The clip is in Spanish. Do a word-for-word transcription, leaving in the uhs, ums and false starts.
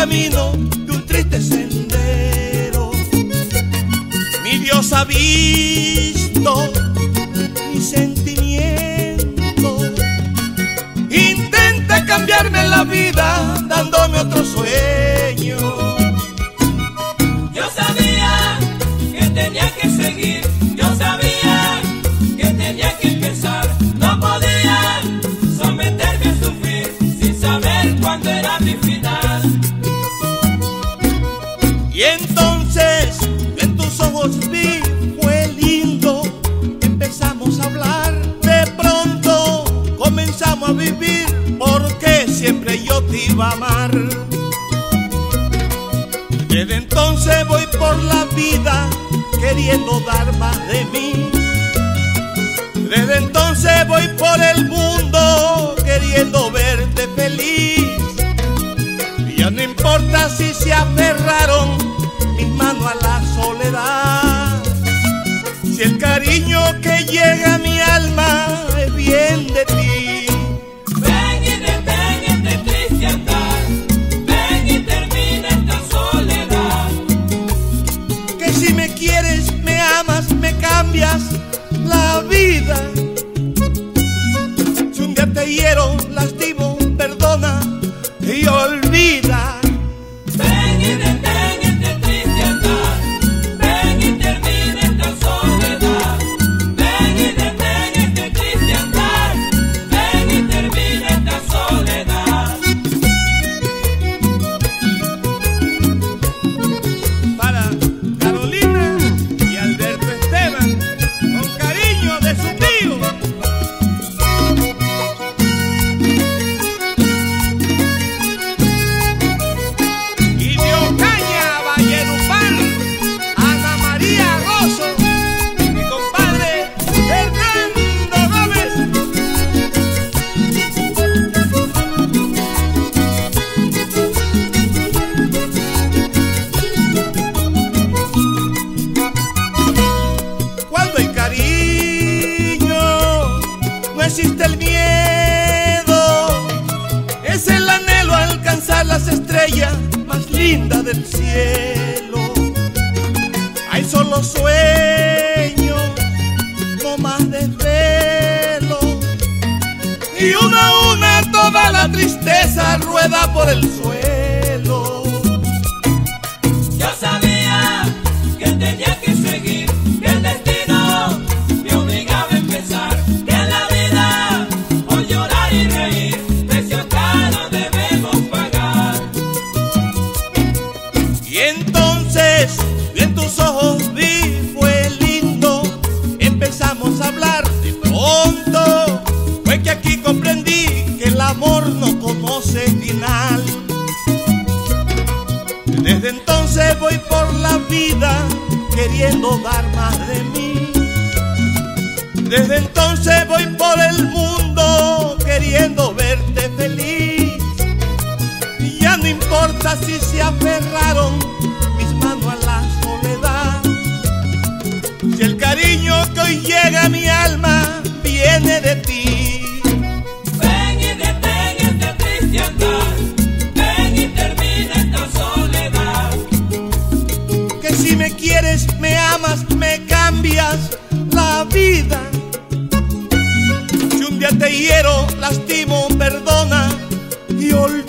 camino de un triste sendero. Mi Dios ha visto mi sentimiento, intenta cambiarme la vida dándome otro sueño. Yo sabía que tenía que seguir, yo sabía que tenía que empezar. No podía someterme a sufrir sin saber cuándo era mi final. Y entonces en tus ojos vi, fue lindo, empezamos a hablar. De pronto comenzamos a vivir, porque siempre yo te iba a amar. Desde entonces voy por la vida queriendo dar más de mí. Desde entonces voy por el mundo queriendo verte feliz. Y ya no importa si se aferraron mis manos a la soledad, si el cariño que llega a mi alma es bien de ti. Ven y detén este triste andar, ven y termina esta soledad. Que si me quieres, me amas, me cambias la vida. Si un día te hiero, lastimo, perdona y olvida. Ven y detén este triste andar, ven y termina esta soledad. Ven y detén este triste andar, ven y termina esta soledad. Para Carolina y Alberto Esteban, con cariño de su tío. Y de Ocaña, Valledupar, Ana María Rosso, mi compadre Fernando Gómez. Cuando hay cariño, no existe el miedo. Es el anhelo a alcanzar las estrellas más lindas del cielo. Hay solo sueños, no más desvelo. Y una a una toda la tristeza rueda por el suelo. Yo sabía que tenía que seguir, que el destino me obligaba a empezar, que en la vida por llorar y reír precio caro debemos pagar. Y entonces en tus ojos vi, fue lindo, empezamos a hablar. De pronto fue que aquí comprendí que el amor no conoce final. Desde entonces voy por la vida queriendo dar más de mí. Desde entonces voy por el mundo queriendo verte feliz. Y ya no importa si se aferraron mis manos a la soledad, si el cariño que hoy llega a mi alma viene de ti. Ven y detén este triste andar, ven y termina esta soledad. Que si me quieres, me amas, me cambias la vida. Si un día te hiero, lastimo, perdona y olvida.